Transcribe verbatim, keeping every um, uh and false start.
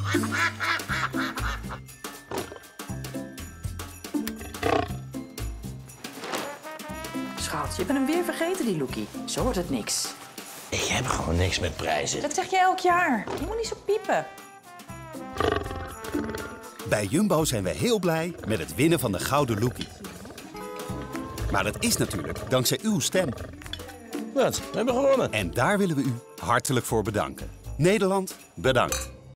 Schat, je bent hem weer vergeten, die Loekie. Zo wordt het niks. Ik heb gewoon niks met prijzen. Dat zeg je elk jaar. Je moet niet zo piepen. Bij Jumbo zijn we heel blij met het winnen van de Gouden Loekie. Maar dat is natuurlijk dankzij uw stem. Wat? We hebben gewonnen. En daar willen we u hartelijk voor bedanken. Nederland, bedankt.